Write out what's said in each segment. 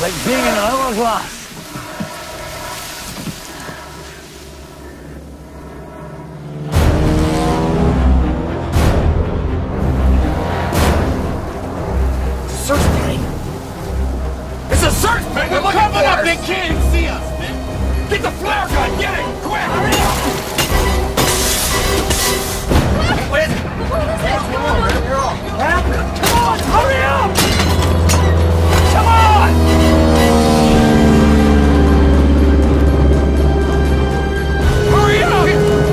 like being in an hourglass. Search party! It's a search party! We're coming up! They can't even see us, man! Get the flare gun! Get it! Quick! Hurry up! What is it? What happened? Come on! Hurry up! Come on! Hurry up!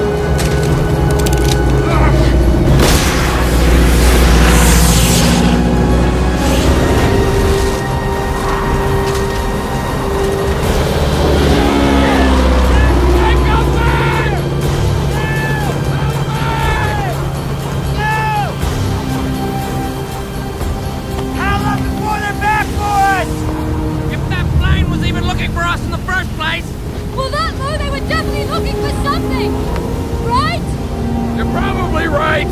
For us in the first place! Well, that mow, they were definitely looking for something! Right? You're probably right!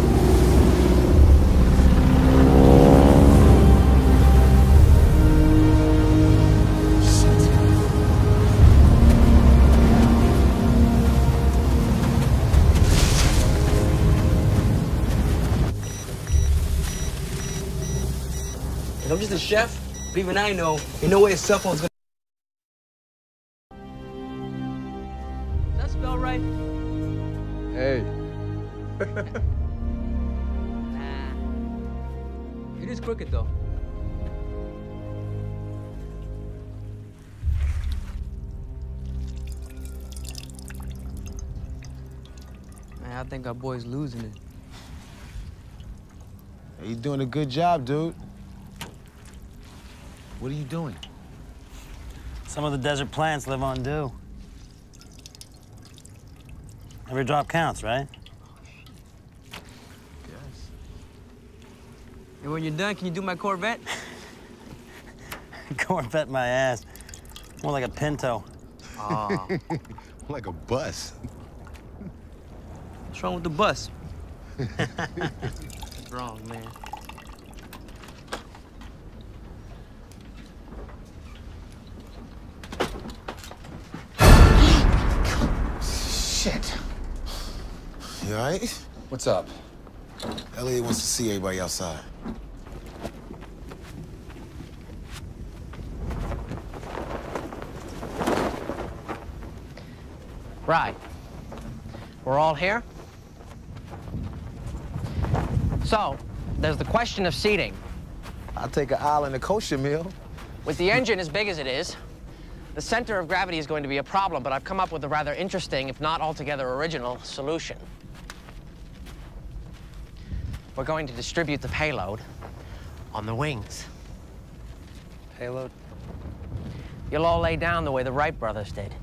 I'm just a chef, but even I know, ain't no way a cell phone's gonna. Does that spell right? Hey. Nah. It is crooked though. Man, I think our boy's losing it. Hey, you're doing a good job, dude. What are you doing? Some of the desert plants live on dew. Every drop counts, right? Yes. And when you're done, can you do my Corvette? Corvette my ass. More like a Pinto. Oh. Like a bus. What's wrong with the bus? What's wrong, man? Shit. You all right? What's up? Elliot wants to see everybody outside. Right. We're all here? So, there's the question of seating. I'll take an aisle and a kosher meal. With the engine as big as it is, the center of gravity is going to be a problem, but I've come up with a rather interesting, if not altogether original, solution. We're going to distribute the payload on the wings. Payload? You'll all lay down the way the Wright brothers did.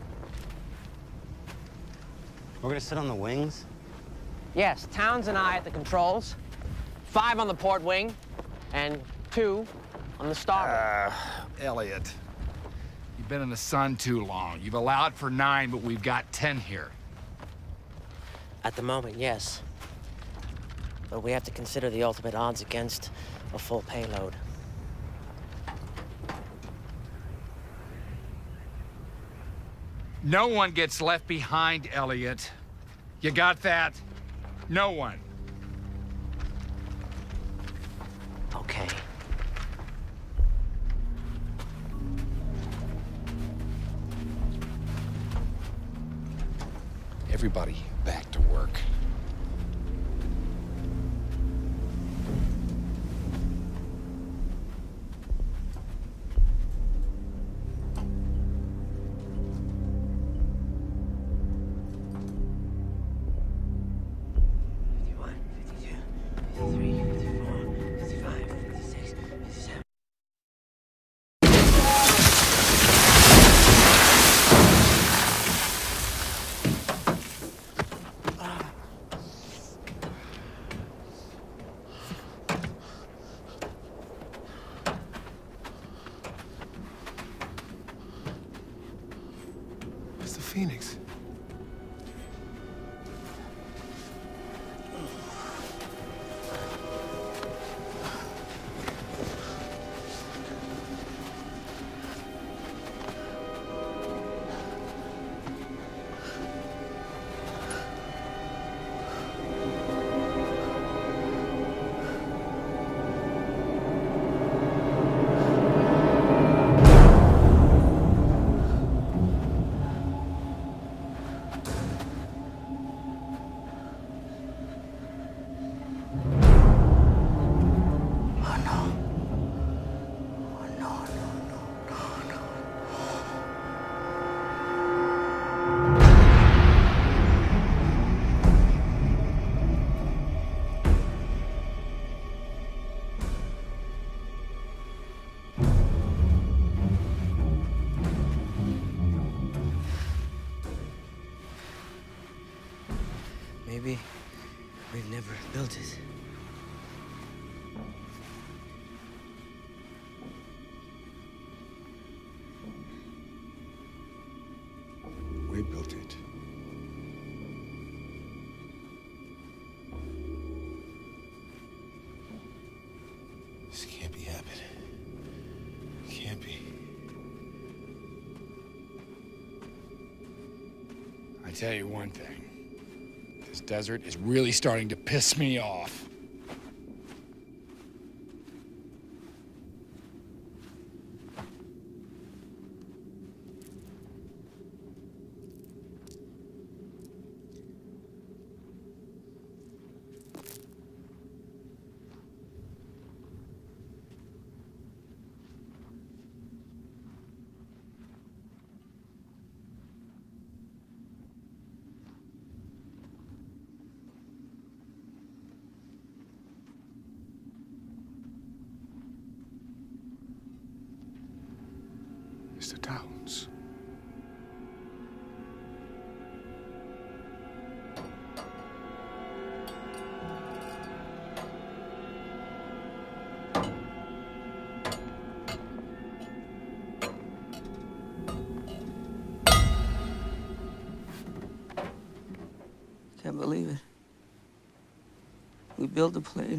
We're gonna sit on the wings? Yes, Towns and I at the controls, 5 on the port wing, and 2 on the starboard. Elliot, you've been in the sun too long. You've allowed for 9, but we've got 10 here. At the moment, yes. But we have to consider the ultimate odds against a full payload. No one gets left behind, Elliot. You got that? No one. Okay. Everybody back to work. Phoenix. tell you one thing. This desert is really starting to piss me off. Mr. Downs. Can't believe it. We built the plane.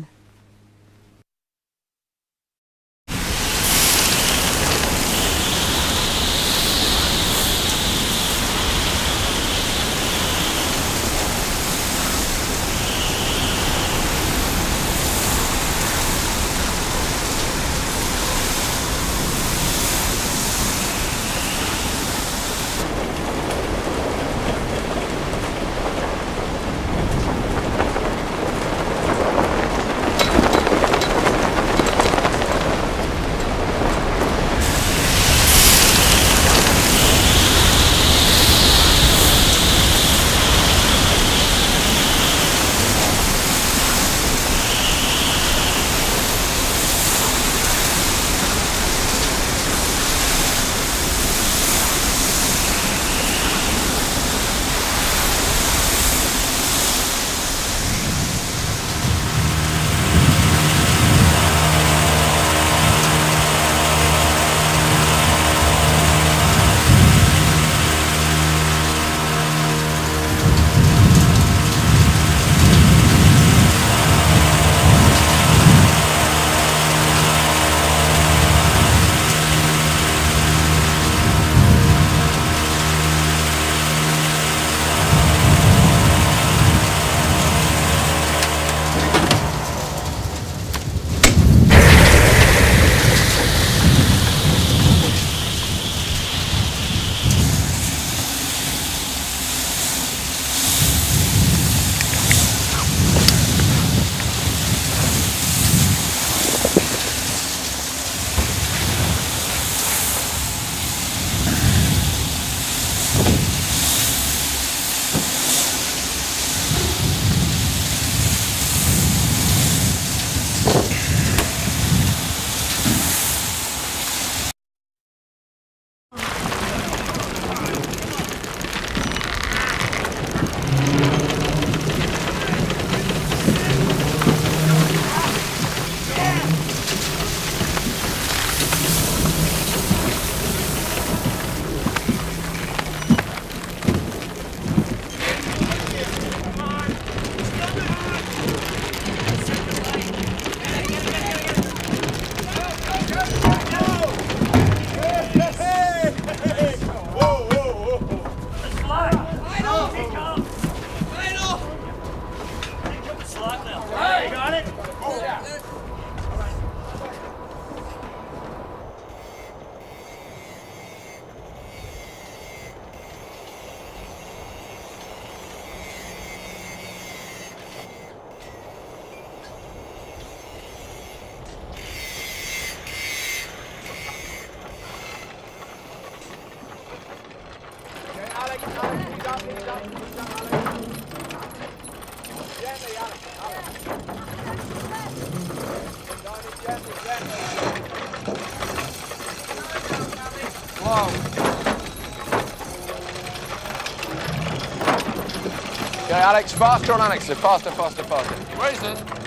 Okay, Alex, faster on Alex, faster, faster, faster. Raise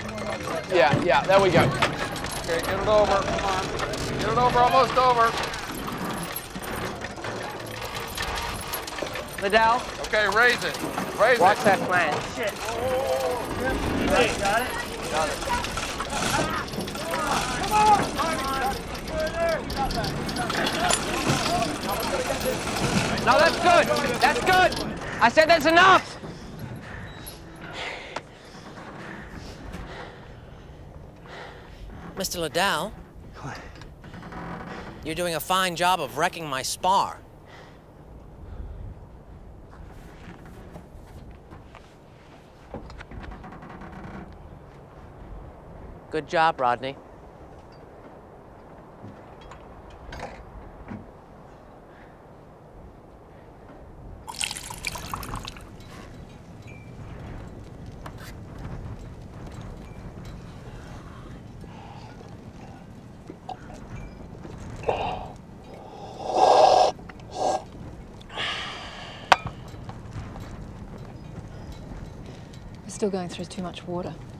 it. Yeah, there we go. Okay, get it over. Come on. Get it over, almost over. Liddell, Okay, raise it. Raise watch it. that plan. Shit. Hey, got it? Got it. No, that's good. That's good. I said that's enough! Mr. Liddell? What? You're doing a fine job of wrecking my spar. Good job, Rodney. We're still going through too much water.